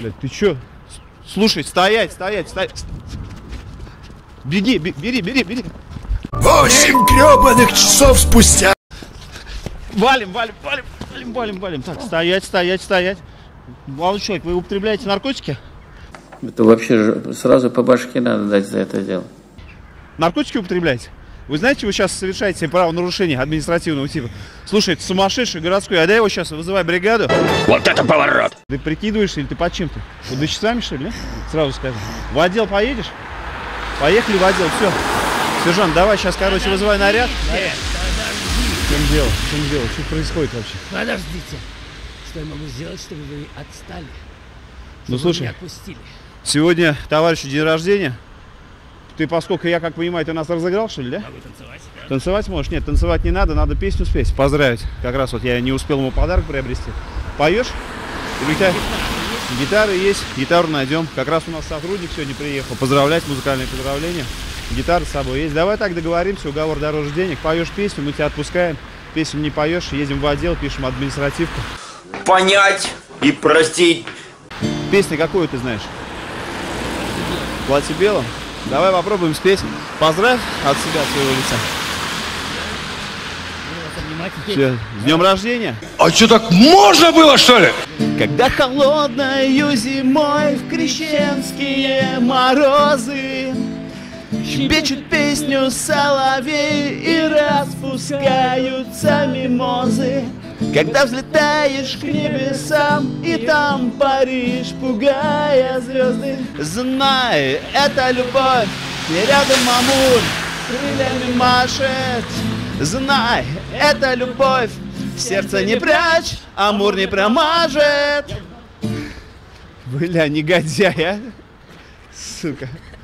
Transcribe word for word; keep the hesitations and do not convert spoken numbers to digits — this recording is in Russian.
Блядь, ты чё? Слушай, стоять, стоять, стоять. Беги, бери, бери, бери. Восемь гребаных часов спустя. Валим, валим, валим, валим, валим, валим. Так, стоять, стоять, стоять. Молодой человек, вы употребляете наркотики? Это вообще сразу по башке надо дать за это дело. Наркотики употребляете? Вы знаете, вы сейчас совершаете правонарушение административного типа. Слушай, это сумасшедший городской, а дай его сейчас вызывай бригаду. Вот это поворот! Ты прикидываешься или ты под чем-то? Вот да часами, что ли, не? Сразу скажу. В отдел поедешь? Поехали в отдел, все. Сержант, давай сейчас, короче, вызывай наряд. Нет, подожди. В чем дело? В чем дело? Что происходит вообще? Подождите. Что я могу сделать, чтобы вы отстали? Ну, Чтобы слушай, вы меня отпустили? Сегодня товарищу день рождения. Ты, поскольку я, как понимаю, ты нас разыграл, что ли, да? Могу танцевать, да? Танцевать можешь? Нет, танцевать не надо, надо песню спеть, поздравить. Как раз вот я не успел ему подарок приобрести. Поешь? Или у тебя... Гитары есть, гитару найдем. Как раз у нас сотрудник сегодня приехал. Поздравлять, музыкальные поздравления. Гитара с собой есть. Давай так договоримся, уговор дороже денег. Поешь песню, мы тебя отпускаем. Песню не поешь, едем в отдел, пишем административку. Понять и простить. Песню какую ты знаешь? Платье белым? Давай попробуем спеть. Поздравь от себя своего лица. Все. С днем рождения. А что, так можно было, что ли? Когда холодною зимой в крещенские морозы щебечут песню соловей и распускаются мимозы. Когда взлетаешь к небесам и там паришь, пугая звезды, знай, это любовь, и рядом Амур крыльями машет. Знай, это любовь, в сердце не прячь, Амур не промажет. Бля, негодяй, а? Сука.